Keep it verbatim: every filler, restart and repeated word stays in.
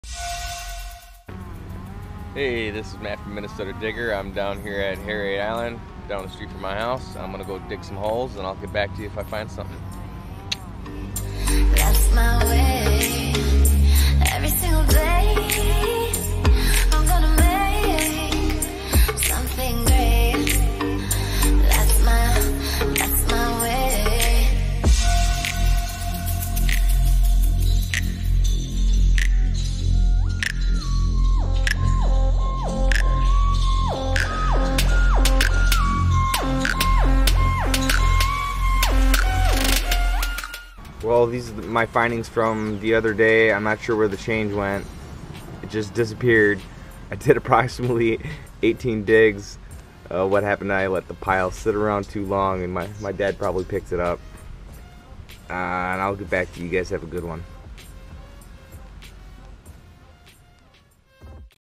Hey, this is Matt from Minnesota Digger. I'm down here at Harriet Island, down the street from my house. I'm gonna go dig some holes and I'll get back to you if I find something. That's my way. Every single day I'm gonna make something great. That's my, that's my way. Well, these are my findings from the other day. I'm not sure where the change went. It just disappeared. I did approximately eighteen digs. Uh, what happened, I let the pile sit around too long and my, my dad probably picked it up. Uh, and I'll get back to you guys. Have a good one.